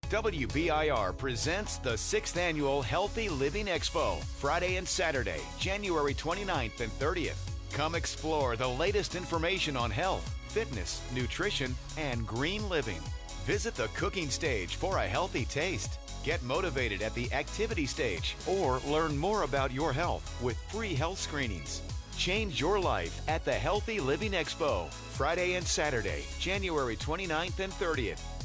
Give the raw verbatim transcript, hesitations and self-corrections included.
W B I R presents the sixth Annual Healthy Living Expo, Friday and Saturday, January twenty-ninth and thirtieth. Come explore the latest information on health, fitness, nutrition, and green living. Visit the cooking stage for a healthy taste. Get motivated at the activity stage or learn more about your health with free health screenings. Change your life at the Healthy Living Expo, Friday and Saturday, January twenty-ninth and thirtieth.